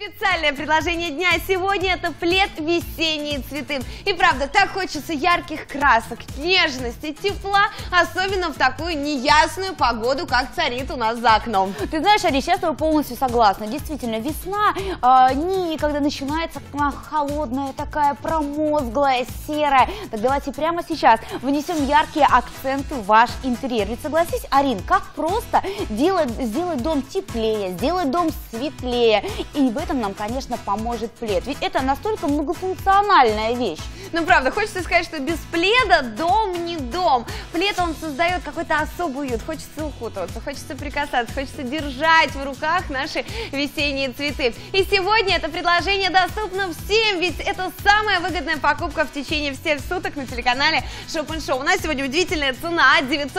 Специальное предложение дня сегодня — это плед «Весенние цветы». И правда, так хочется ярких красок, нежности, тепла, особенно в такую неясную погоду, как царит у нас за окном. Ты знаешь, Ари, сейчас я полностью согласна. Действительно, весна, когда начинается холодная, такая промозглая, серая. Так давайте прямо сейчас внесем яркие акценты в ваш интерьер. Ведь согласись, Арин, как просто сделать дом теплее, сделать дом светлее. И в этом нам, конечно, поможет плед. Ведь это настолько многофункциональная вещь. Ну, правда, хочется сказать, что без пледа дом не дом. Плед, он создает какой-то особый уют. Хочется укутываться, хочется прикасаться, хочется держать в руках наши весенние цветы. И сегодня это предложение доступно всем, ведь это самая выгодная покупка в течение всех суток на телеканале Shop & Show. У нас сегодня удивительная цена —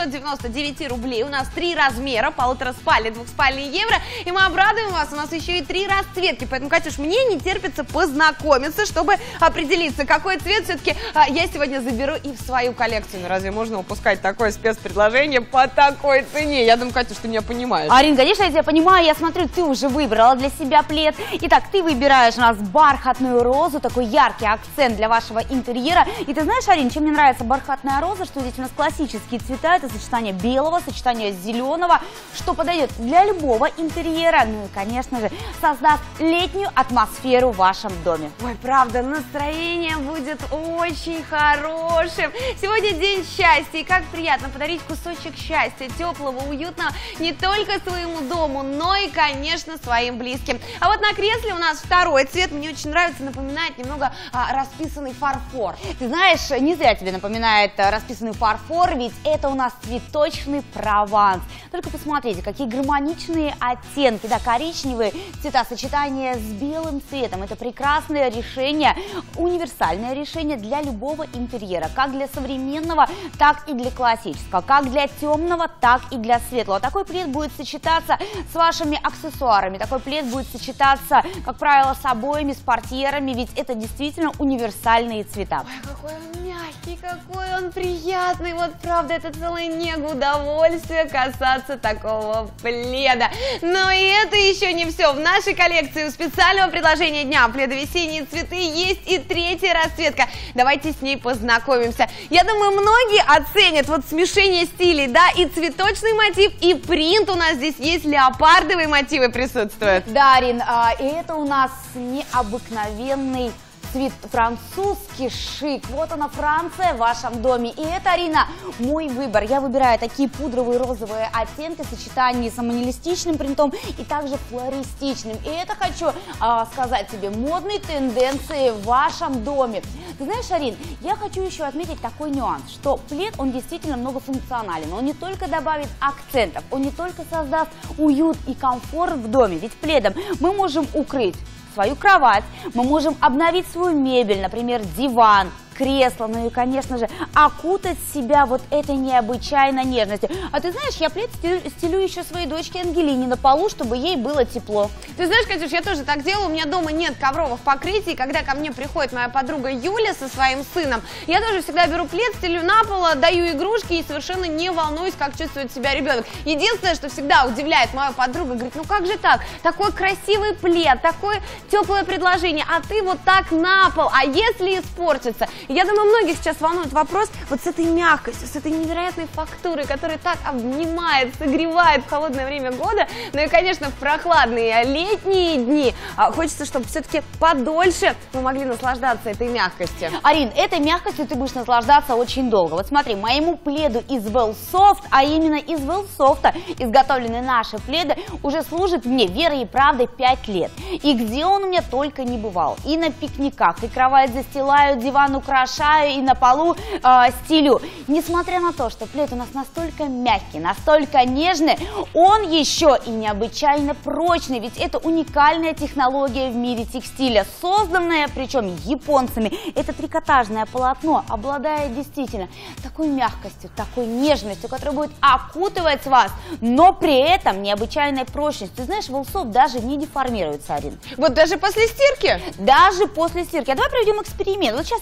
999 рублей. У нас 3 размера, 1,5-спальный, 2-спальный евро. И мы обрадуем вас, у нас еще и 3 расцветки. Поэтому, Катюш, мне не терпится познакомиться, чтобы определиться, какой цвет все-таки я сегодня заберу и в свою коллекцию. Ну, разве можно упускать такое спецпредложение по такой цене? Я думаю, Катюш, ты меня понимаешь. Арин, конечно, я тебя понимаю. Я смотрю, ты уже выбрала для себя плед. Итак, ты выбираешь у нас бархатную розу, такой яркий акцент для вашего интерьера. И ты знаешь, Арин, чем мне нравится бархатная роза, что здесь у нас классические цвета, это сочетание белого, сочетание зеленого, что подойдет для любого интерьера. Ну и, конечно же, создаст летнюю атмосферу в вашем доме. Ой, правда, настроение будет очень хорошим. Сегодня день счастья, и как приятно подарить кусочек счастья, теплого, уютного не только своему дому, но и, конечно, своим близким. А вот на кресле у нас второй цвет, мне очень нравится, напоминает немного расписанный фарфор. Ты знаешь, не зря тебе напоминает расписанный фарфор, ведь это у нас цветочный Прованс. Только посмотрите, какие гармоничные оттенки, да, коричневые цвета, сочетание с белым цветом. Это прекрасное решение, универсальное решение для любого интерьера, как для современного, так и для классического, как для темного, так и для светлого. Такой плед будет сочетаться с вашими аксессуарами, такой плед будет сочетаться, как правило, с обоями, с портьерами, ведь это действительно универсальные цвета. Ой, какой он мягкий, какой он приятный, вот правда, это целое нега, удовольствие касаться такого пледа. Но и это еще не все. В нашей коллекции у специального предложения дня пледа «Весенние цветы» есть и 3-я расцветка. Давайте с ней познакомимся. Я думаю, многие оценят вот смешение стилей, да, и цветочный мотив, и принт у нас здесь есть, леопардовые мотивы присутствуют. Да, Арин, и это у нас необыкновенный цвет, французский шик. Вот она, Франция в вашем доме. И это, Арина, мой выбор. Я выбираю такие пудровые розовые оттенки в сочетании с минималистичным принтом и также флористичным. И это, хочу сказать тебе, модные тенденции в вашем доме. Ты знаешь, Арин, я хочу еще отметить такой нюанс, что плед, он действительно многофункционален. Он не только добавит акцентов, он не только создаст уют и комфорт в доме. Ведь пледом мы можем укрыть свою кровать, мы можем обновить свою мебель, например, диван, кресло, ну и, конечно же, окутать себя вот этой необычайной нежностью. А ты знаешь, я плед стелю еще своей дочке Ангелине на полу, чтобы ей было тепло. Ты знаешь, Катюш, я тоже так делаю, у меня дома нет ковровых покрытий, когда ко мне приходит моя подруга Юля со своим сыном, я тоже всегда беру плед, стелю на пол, даю игрушки и совершенно не волнуюсь, как чувствует себя ребенок. Единственное, что всегда удивляет моя подруга, говорит, ну как же так, такой красивый плед, такое теплое предложение, а ты вот так на пол, а если испортится? Я думаю, многих сейчас волнует вопрос вот с этой мягкостью, с этой невероятной фактурой, которая так обнимает, согревает в холодное время года. Ну и, конечно, в прохладные летние дни хочется, чтобы все-таки подольше мы могли наслаждаться этой мягкостью. Арин, этой мягкостью ты будешь наслаждаться очень долго. Вот смотри, моему пледу из Wellsoft, а именно из Wellsoft изготовлены наши пледы, уже служит мне верой и правдой 5 лет. И где он у меня только не бывал. И на пикниках, и кровать застилаю, диван украшаю, и на полу стелю. Несмотря на то, что плед у нас настолько мягкий, настолько нежный, он еще и необычайно прочный, ведь это уникальная технология в мире текстиля, созданная, причем японцами. Это трикотажное полотно обладает действительно такой мягкостью, такой нежностью, которая будет окутывать вас, но при этом необычайной прочностью. Ты знаешь, Wellsoft даже не деформируется, Арин. Вот даже после стирки? Даже после стирки. А давай проведем эксперимент. Вот сейчас я потяну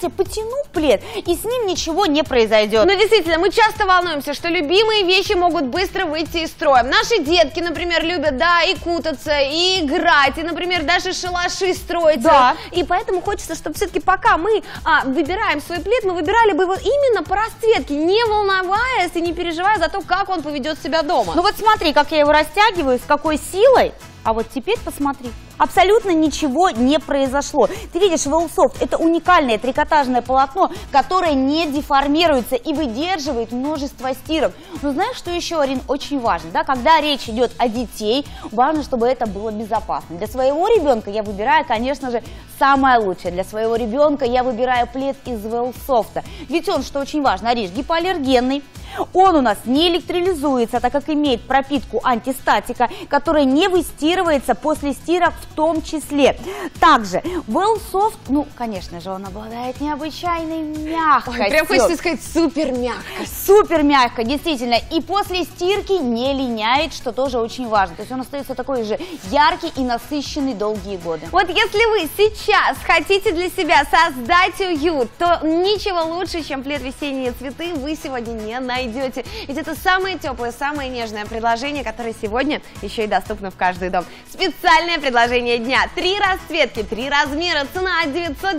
натяну плед, и с ним ничего не произойдет. Но действительно, мы часто волнуемся, что любимые вещи могут быстро выйти из строя. Наши детки, например, любят, да, и кутаться, и играть, и, например, даже шалаши строить. Да. И поэтому хочется, чтобы все-таки пока мы выбираем свой плед, мы выбирали бы его именно по расцветке, не волноваясь и не переживая за то, как он поведет себя дома. Ну вот смотри, как я его растягиваю, с какой силой. А вот теперь посмотри, абсолютно ничего не произошло. Ты видишь, Велсофт — это уникальное трикотажное полотно, которое не деформируется и выдерживает множество стирок. Но знаешь, что еще, Арин, очень важно? Да? Когда речь идет о детей, важно, чтобы это было безопасно. Для своего ребенка я выбираю, конечно же, самое лучшее. Для своего ребенка я выбираю плед из Велсофта. Ведь он, что очень важно, Ариш, гипоаллергенный. Он у нас не электролизуется, так как имеет пропитку антистатика, которая не выстирывается после стира в том числе. Также Велсофт, ну, конечно же, он обладает необычайной мягкостью. Ой, прям хочется сказать, супер мягко. Супер мягко, действительно. И после стирки не линяет, что тоже очень важно. То есть он остается такой же яркий и насыщенный долгие годы. Вот если вы сейчас хотите для себя создать уют, то ничего лучше, чем плед «Весенние цветы», вы сегодня не найдете. Ведь это самое теплое, самое нежное предложение, которое сегодня еще и доступно в каждый дом. Специальное предложение дня. 3 расцветки, 3 размера, цена от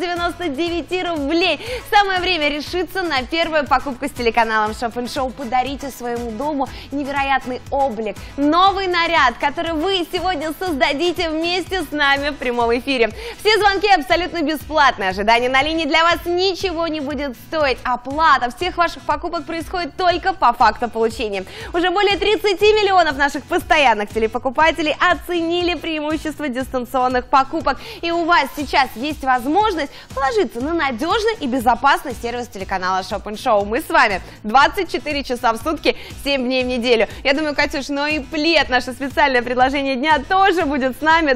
999 рублей. Самое время решиться на первую покупку с телеканалом Shop & Show. Подарите своему дому невероятный облик, новый наряд, который вы сегодня создадите вместе с нами в прямом эфире. Все звонки абсолютно бесплатные. Ожидание на линии для вас ничего не будет стоить. Оплата всех ваших покупок происходит только по факту получения. Уже более 30 миллионов наших постоянных телепокупателей оценили преимущество дистанционных покупок. И у вас сейчас есть возможность положиться на надежный и безопасный сервис телеканала Shop & Show. Мы с вами 24 часа в сутки, 7 дней в неделю. Я думаю, Катюш, но и плед, наше специальное предложение дня, тоже будет с нами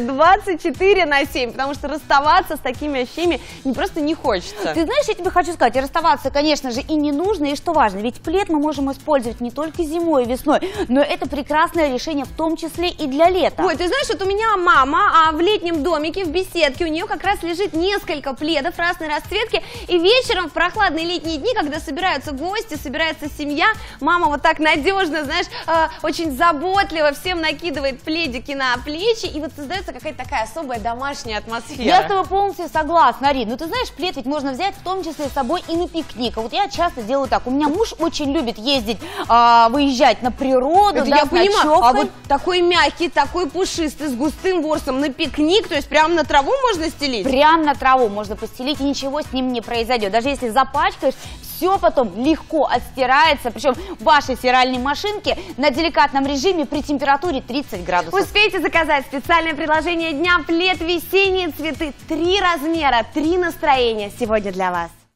24/7, потому что расставаться с такими вещами просто не хочется. Ты знаешь, я тебе хочу сказать, и расставаться, конечно же, и не нужно, и что важно, ведь плед мы можем использовать не только зимой и весной, но это прекрасное решение в том числе и для лета. Ой, ты знаешь, вот у меня мама в летнем домике, в беседке, у нее как раз лежит несколько пледов разной расцветки, и вечером в прохладные летние дни, когда собираются гости, собирается семья, мама вот так надежно, знаешь, очень заботливо всем накидывает пледики на плечи, и вот создается какая-то такая особая домашняя атмосфера. Я с тобой полностью согласна, Арин. Ну ты знаешь, плед ведь можно взять в том числе с собой и на пикник. А вот я часто делаю так. У меня муж очень любит ездить, выезжать на природу, это да, я с понимаю, ночевкой. а вот такой мягкий, такой пушистый, с густым ворсом на пикник, то есть прямо на траву можно стелить? Прям на траву можно постелить, и ничего с ним не произойдет. Даже если запачкаешь, все потом легко отстирается, причем в вашей стиральной машинке на деликатном режиме при температуре 30 градусов. Успейте заказать специальное предложение дня плед «Весенние цветы». 3 размера, 3 настроения сегодня для вас.